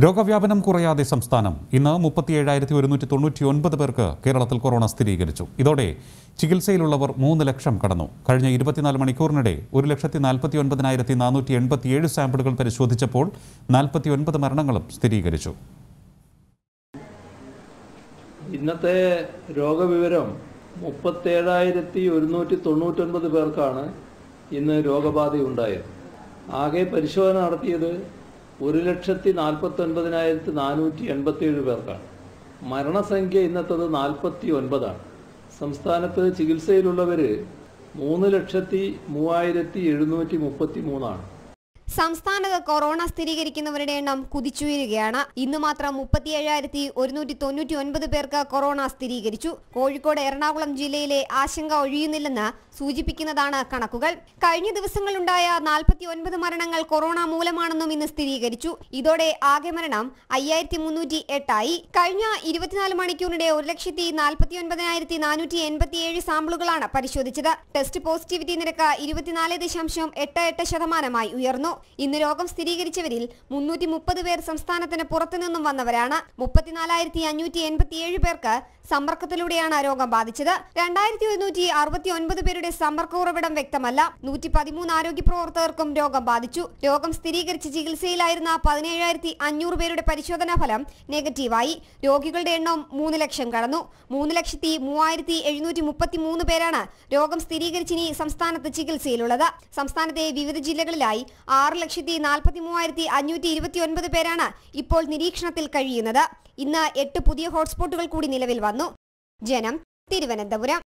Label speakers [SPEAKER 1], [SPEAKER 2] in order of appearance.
[SPEAKER 1] രോഗവ്യാപനം കുറയാതെ സംസ്ഥാനം ഇന്ന് 37,199 പേർക്ക് കേരളത്തിൽ കൊറോണ സ്ഥിരീകരിച്ചു. ഇതോടെ ചികിത്സയിലുള്ളവർ 3 ലക്ഷം കടന്നു. കഴിഞ്ഞ 24 മണിക്കൂറിനിടെ 1,49,487 സാമ്പിളുകൾ പരിശോധിച്ചപ്പോൾ 49 മരണങ്ങളും സ്ഥിരീകരിച്ചു.
[SPEAKER 2] ഇന്നത്തെ രോഗവിവരം 37,199 പേർക്കാണ് ഇന്ന് രോഗബാധയുണ്ടായത്. ആകെ പരിശോധന നടത്തിയത് 1,49,487 പേർക്കാണ്. മരണസംഖ്യ ഇന്നത്തത് 49 ആണ്. സംസ്ഥാനത്ത് ചികിത്സയിലുള്ളവർ 3,03,733 ആണ്.
[SPEAKER 3] സംസ്ഥാനത്ത് കൊറോണ സ്ഥിരീകരിക്കുന്നവരുടെ എണ്ണം കുതിച്ചുയരുകയാണ്. ഇന്ന് മാത്രം 37,199 പേർക്ക് കൊറോണ സ്ഥിരീകരിച്ചു. കോഴിക്കോട്, എറണാകുളം ജില്ലയിലെ ആശങ്ക ഒഴിയുന്നില്ലെന്ന് സൂചിപ്പിക്കുന്നതാണ് കണക്കുകൾ. കഴിഞ്ഞ ദിവസങ്ങളുണ്ടായ 49 മരണങ്ങൾ കൊറോണ മൂലമാണെന്നും ഇന്ന് സ്ഥിരീകരിച്ചു. ഇതോടെ ആകെ മരണം 5,308 ആയി. കഴിഞ്ഞ 24 മണിക്കൂറിനിടെ 1,49,487 സാമ്പിളുകളാണ് പരിശോധിച്ചത്. ടെസ്റ്റ് പോസിറ്റിവിറ്റി നിരക്ക് 24.88% ഉയർന്നു. ഇന്ന് രോഗം സ്ഥിരീകരിച്ചവരിൽ 330 പേർ സംസ്ഥാനത്തിന് പുറത്തുനിന്നും വന്നവരാണ്. 34,587 പേർക്ക് സമ്പർക്കത്തിലൂടെയാണ് രോഗം ബാധിച്ചത്. 2,169 പേരുടെ സമ്പർക്ക ഉറവിടം വ്യക്തമല്ല. 113 ആരോഗ്യ പ്രവർത്തകർക്കും രോഗം ബാധിച്ചു. രോഗം സ്ഥിരീകരിച്ച് ചികിത്സയിലായിരുന്ന 17,500 പേരുടെ പരിശോധനാ ഫലം നെഗറ്റീവായി. രോഗികളുടെ എണ്ണം 3 ലക്ഷം കടന്നു. 3,03,733 പേരാണ് രോഗം സ്ഥിരീകരിച്ചിനി സംസ്ഥാനത്ത് ചികിത്സയിലുള്ളത്. സംസ്ഥാനത്തെ വിവിധ ജില്ലകളിലായി 6,43,529 പേരാണ് ഇപ്പോൾ നിരീക്ഷണത്തിൽ കഴിയുന്നത്. ഇന്ന് 8 പുതിയ ഹോട്ട്സ്പോട്ടുകൾ കൂടി നിലവിൽ വന്നു. ജനം, തിരുവനന്തപുരം.